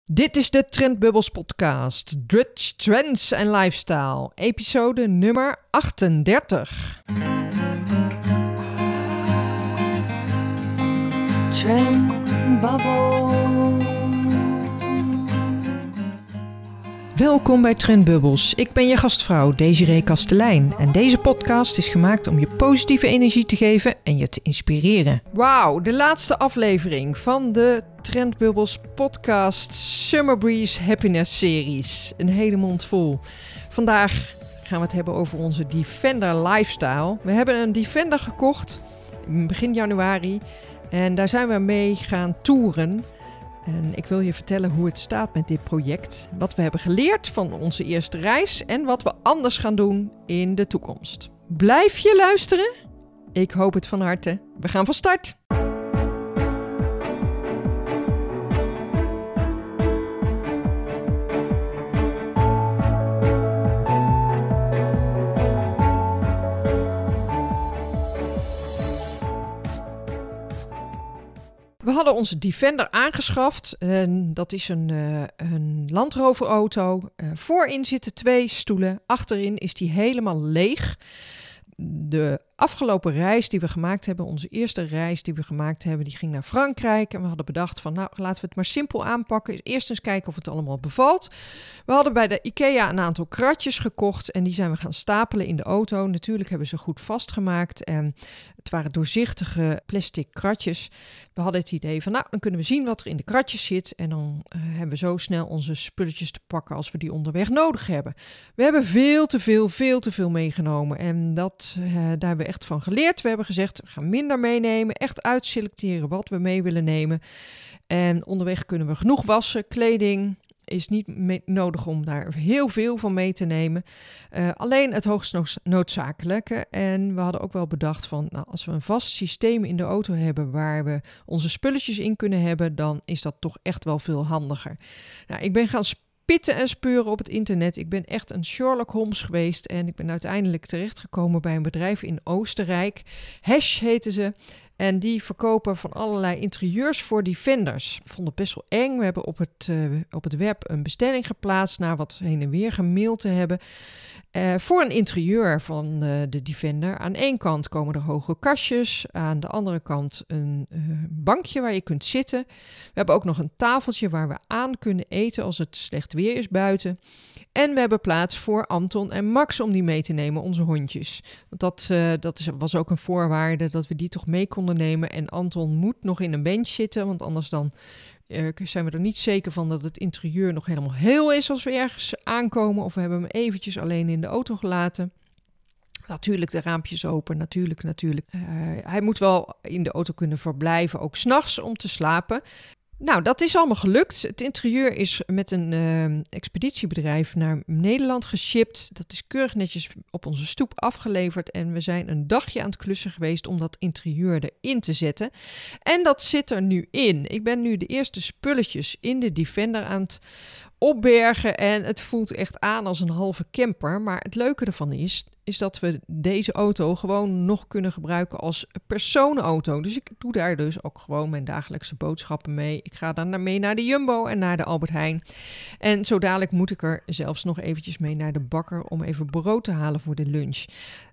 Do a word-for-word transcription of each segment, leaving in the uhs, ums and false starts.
Dit is de Trendbubbles podcast, Dutch Trends en Lifestyle, episode nummer achtendertig. Trendbubbles. Welkom bij Trendbubbles. Ik ben je gastvrouw Desiree Kastelein en deze podcast is gemaakt om je positieve energie te geven en je te inspireren. Wauw, de laatste aflevering van de Trendbubbles podcast Summer Breeze Happiness series. Een hele mond vol. Vandaag gaan we het hebben over onze Defender Lifestyle. We hebben een Defender gekocht begin januari en daar zijn we mee gaan toeren. En ik wil je vertellen hoe het staat met dit project, wat we hebben geleerd van onze eerste reis en wat we anders gaan doen in de toekomst. Blijf je luisteren? Ik hoop het van harte. We gaan van start! We hadden onze Defender aangeschaft. En dat is een, uh, een Land Rover auto. Uh, voorin zitten twee stoelen. Achterin is die helemaal leeg. De afgelopen reis die we gemaakt hebben, onze eerste reis die we gemaakt hebben, die ging naar Frankrijk. En we hadden bedacht van, nou, laten we het maar simpel aanpakken. Eerst eens kijken of het allemaal bevalt. We hadden bij de IKEA een aantal kratjes gekocht en die zijn we gaan stapelen in de auto. Natuurlijk hebben ze goed vastgemaakt en het waren doorzichtige plastic kratjes. We hadden het idee van, nou, dan kunnen we zien wat er in de kratjes zit en dan uh, hebben we zo snel onze spulletjes te pakken als we die onderweg nodig hebben. We hebben veel te veel, veel te veel meegenomen en dat, uh, daar hebben we echt van geleerd. We hebben gezegd, we gaan minder meenemen, echt uitselecteren wat we mee willen nemen. En onderweg kunnen we genoeg wassen, kleding is niet me- nodig om daar heel veel van mee te nemen. Uh, alleen het hoogst no- noodzakelijke. En we hadden ook wel bedacht van, nou, als we een vast systeem in de auto hebben waar we onze spulletjes in kunnen hebben, dan is dat toch echt wel veel handiger. Nou, ik ben gaan pitten en speuren op het internet. Ik ben echt een Sherlock Holmes geweest en ik ben uiteindelijk terechtgekomen bij een bedrijf in Oostenrijk. Hash heten ze. En die verkopen van allerlei interieurs voor Defenders. Ik vond het best wel eng. We hebben op het, uh, op het web een bestelling geplaatst na wat heen en weer gemaild te hebben. Uh, voor een interieur van uh, de Defender. Aan één kant komen er hoge kastjes. Aan de andere kant een uh, bankje waar je kunt zitten. We hebben ook nog een tafeltje waar we aan kunnen eten als het slecht weer is buiten. En we hebben plaats voor Anton en Max om die mee te nemen, onze hondjes. Want dat, uh, dat is, was ook een voorwaarde dat we die toch mee konden nemen. En Anton moet nog in een bench zitten, want anders dan uh, zijn we er niet zeker van dat het interieur nog helemaal heel is als we ergens aankomen. Of we hebben hem eventjes alleen in de auto gelaten. Natuurlijk de raampjes open, natuurlijk, natuurlijk. Uh, hij moet wel in de auto kunnen verblijven, ook 's nachts om te slapen. Nou, dat is allemaal gelukt. Het interieur is met een uh, expeditiebedrijf naar Nederland geshipped. Dat is keurig netjes op onze stoep afgeleverd. En we zijn een dagje aan het klussen geweest om dat interieur erin te zetten. En dat zit er nu in. Ik ben nu de eerste spulletjes in de Defender aan het opbergen. En het voelt echt aan als een halve camper. Maar het leuke ervan is, is dat we deze auto gewoon nog kunnen gebruiken als personenauto. Dus ik doe daar dus ook gewoon mijn dagelijkse boodschappen mee. Ik ga dan mee naar de Jumbo en naar de Albert Heijn. En zo dadelijk moet ik er zelfs nog eventjes mee naar de bakker om even brood te halen voor de lunch.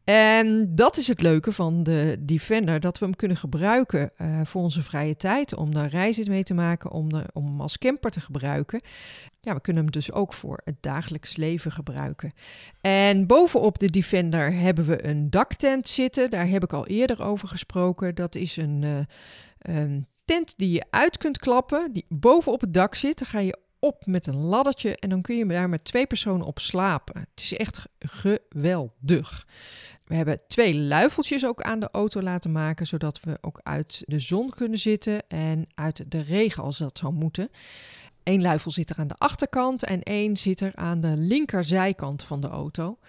En dat is het leuke van de Defender, dat we hem kunnen gebruiken uh, voor onze vrije tijd, om daar reizen mee te maken, om, de, om hem als camper te gebruiken. Ja, we kunnen hem dus ook voor het dagelijks leven gebruiken. En bovenop de Defender hebben we een daktent zitten. Daar heb ik al eerder over gesproken. Dat is een, uh, een tent die je uit kunt klappen, die bovenop het dak zit. Dan ga je op met een laddertje en dan kun je daar met twee personen op slapen. Het is echt geweldig. We hebben twee luifeltjes ook aan de auto laten maken, zodat we ook uit de zon kunnen zitten en uit de regen als dat zou moeten. Eén luifel zit er aan de achterkant en één zit er aan de linkerzijkant van de auto.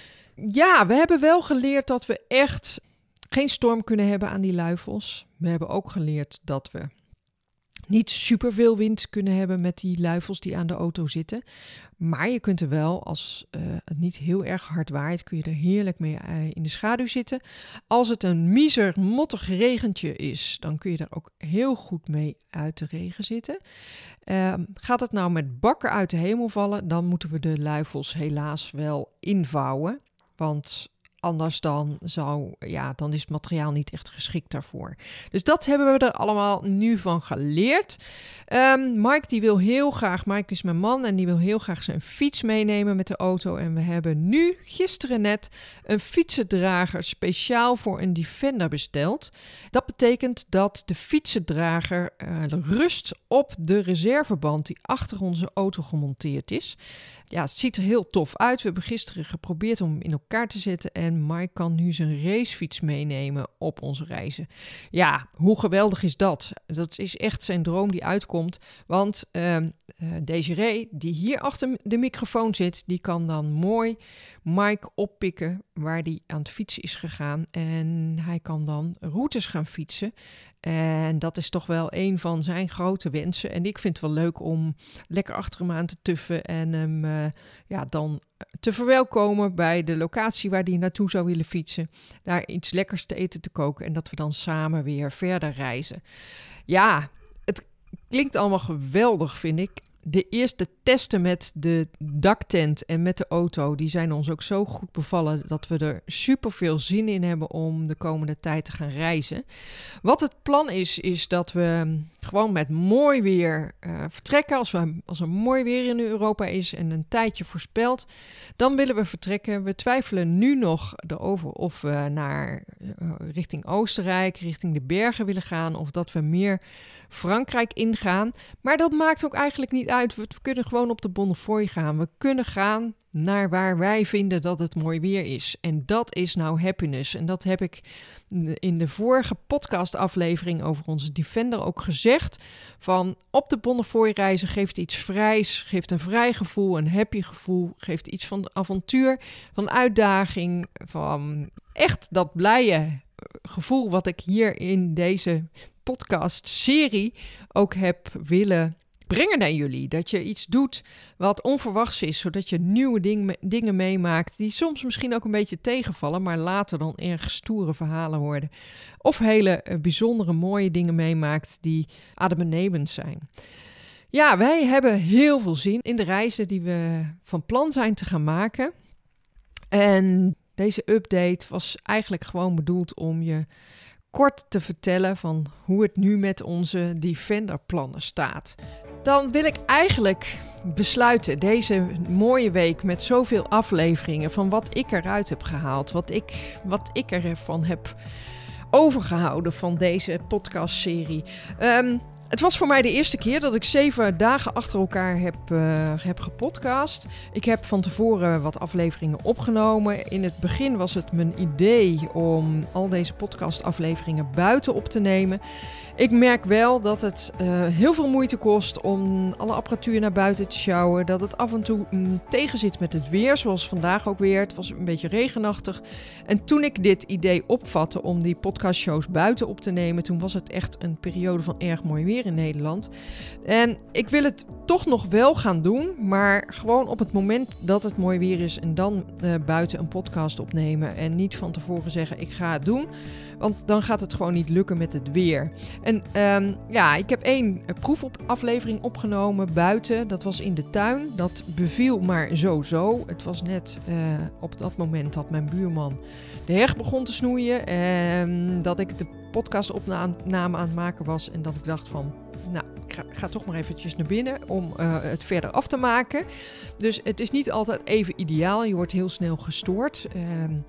Ja, we hebben wel geleerd dat we echt geen storm kunnen hebben aan die luifels. We hebben ook geleerd dat we niet superveel wind kunnen hebben met die luifels die aan de auto zitten. Maar je kunt er wel, als uh, het niet heel erg hard waait, kun je er heerlijk mee uh, in de schaduw zitten. Als het een miser, mottig regentje is, dan kun je er ook heel goed mee uit de regen zitten. Uh, gaat het nou met bakken uit de hemel vallen, dan moeten we de luifels helaas wel invouwen. Want anders dan, zou, ja, dan is het materiaal niet echt geschikt daarvoor. Dus dat hebben we er allemaal nu van geleerd. Um, Mike die wil heel graag, Mike is mijn man en die wil heel graag zijn fiets meenemen met de auto. En we hebben nu, gisteren net, een fietsendrager speciaal voor een Defender besteld. Dat betekent dat de fietsendrager uh, rust op de reserveband die achter onze auto gemonteerd is. Ja, het ziet er heel tof uit. We hebben gisteren geprobeerd om hem in elkaar te zetten en Mike kan nu zijn racefiets meenemen op onze reizen. Ja, hoe geweldig is dat? Dat is echt zijn droom die uitkomt, want uh, uh, Desiree, die hier achter de microfoon zit, die kan dan mooi Mike oppikken waar hij aan het fietsen is gegaan en hij kan dan routes gaan fietsen. En dat is toch wel een van zijn grote wensen. En ik vind het wel leuk om lekker achter hem aan te tuffen en hem uh, ja, dan te verwelkomen bij de locatie waar hij naartoe zou willen fietsen. Daar iets lekkers te eten te koken en dat we dan samen weer verder reizen. Ja, het klinkt allemaal geweldig, vind ik. De eerste testen met de daktent en met de auto, die zijn ons ook zo goed bevallen dat we er super veel zin in hebben om de komende tijd te gaan reizen. Wat het plan is, is dat we gewoon met mooi weer uh, vertrekken. Als, we, als er mooi weer in Europa is en een tijdje voorspeld, dan willen we vertrekken. We twijfelen nu nog erover of we naar uh, richting Oostenrijk, richting de bergen willen gaan of dat we meer Frankrijk ingaan. Maar dat maakt ook eigenlijk niet uit. We kunnen gewoon op de Bonnefoy gaan. We kunnen gaan naar waar wij vinden dat het mooi weer is. En dat is nou happiness. En dat heb ik in de vorige podcastaflevering over onze Defender ook gezegd. Van op de Bonnefoy reizen geeft iets vrijs, geeft een vrij gevoel, een happy gevoel, geeft iets van avontuur, van uitdaging, van echt dat blije gevoel wat ik hier in deze podcast-serie ook heb willen brengen naar jullie. Dat je iets doet wat onverwachts is, zodat je nieuwe ding, dingen meemaakt die soms misschien ook een beetje tegenvallen, maar later dan erg stoere verhalen worden. Of hele uh, bijzondere mooie dingen meemaakt die adembenemend zijn. Ja, wij hebben heel veel zin in de reizen die we van plan zijn te gaan maken. En deze update was eigenlijk gewoon bedoeld om je kort te vertellen van hoe het nu met onze Defender-plannen staat. Dan wil ik eigenlijk besluiten deze mooie week met zoveel afleveringen van wat ik eruit heb gehaald, wat ik, wat ik ervan heb overgehouden van deze podcastserie. Um, Het was voor mij de eerste keer dat ik zeven dagen achter elkaar heb, uh, heb gepodcast. Ik heb van tevoren wat afleveringen opgenomen. In het begin was het mijn idee om al deze podcastafleveringen buiten op te nemen. Ik merk wel dat het uh, heel veel moeite kost om alle apparatuur naar buiten te sjouwen. Dat het af en toe mm, tegenzit met het weer, zoals vandaag ook weer. Het was een beetje regenachtig. En toen ik dit idee opvatte om die podcastshows buiten op te nemen, toen was het echt een periode van erg mooi weer in Nederland. En ik wil het toch nog wel gaan doen, maar gewoon op het moment dat het mooi weer is en dan uh, buiten een podcast opnemen en niet van tevoren zeggen ik ga het doen, want dan gaat het gewoon niet lukken met het weer. En um, ja, ik heb één proefaflevering opgenomen buiten, dat was in de tuin. Dat beviel maar zo zo. Het was net uh, op dat moment dat mijn buurman de heg begon te snoeien en dat ik de podcastopname aan het maken was en dat ik dacht van, nou, ik ga, ik ga toch maar eventjes naar binnen om uh, het verder af te maken. Dus het is niet altijd even ideaal, je wordt heel snel gestoord. Um,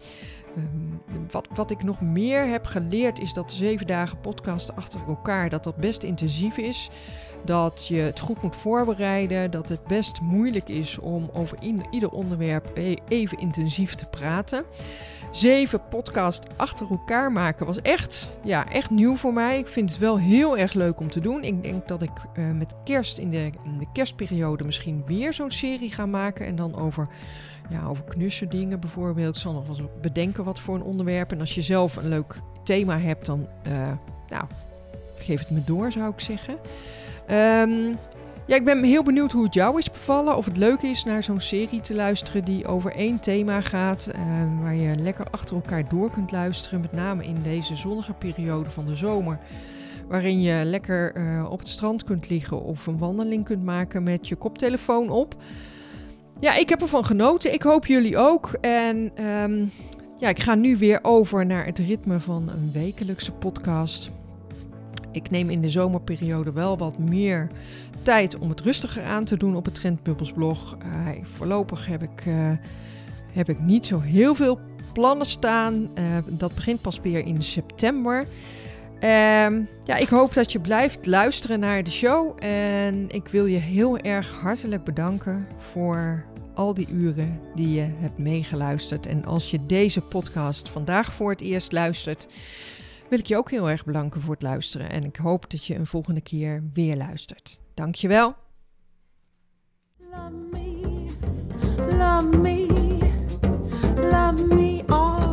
um, wat, wat ik nog meer heb geleerd is dat zeven dagen podcasten achter elkaar, dat dat best intensief is. Dat je het goed moet voorbereiden, dat het best moeilijk is om over in, ieder onderwerp e- even intensief te praten. Zeven podcasts achter elkaar maken was echt, ja, echt nieuw voor mij. Ik vind het wel heel erg leuk om te doen. Ik denk dat ik uh, met kerst in de, in de kerstperiode misschien weer zo'n serie ga maken. En dan over, ja, over knusse dingen bijvoorbeeld. Ik zal nog wel eens bedenken wat voor een onderwerp. En als je zelf een leuk thema hebt, dan uh, nou, geef het me door, zou ik zeggen. Um, ja, ik ben heel benieuwd hoe het jou is bevallen. Of het leuk is naar zo'n serie te luisteren die over één thema gaat. Uh, waar je lekker achter elkaar door kunt luisteren. Met name in deze zonnige periode van de zomer. Waarin je lekker uh, op het strand kunt liggen of een wandeling kunt maken met je koptelefoon op. Ja, ik heb ervan genoten. Ik hoop jullie ook. En um, ja, ik ga nu weer over naar het ritme van een wekelijkse podcast. Ik neem in de zomerperiode wel wat meer tijd om het rustiger aan te doen op het Trendbubbles blog. Uh, voorlopig heb ik, uh, heb ik niet zo heel veel plannen staan. Uh, dat begint pas weer in september. Um, ja, ik hoop dat je blijft luisteren naar de show. En ik wil je heel erg hartelijk bedanken voor al die uren die je hebt meegeluisterd. En als je deze podcast vandaag voor het eerst luistert, wil ik je ook heel erg bedanken voor het luisteren. En ik hoop dat je een volgende keer weer luistert. Dankjewel. Love me, love me, love me all.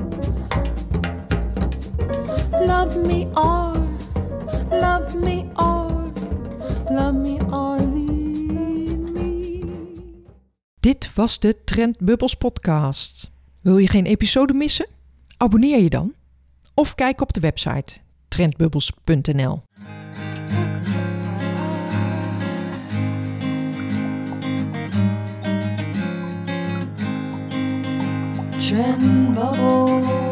Love me all, love me all, love me all, leave me. Dit was de Trendbubbles podcast. Wil je geen episode missen? Abonneer je dan. Of kijk op de website trendbubbles punt n l. Trendbubbles.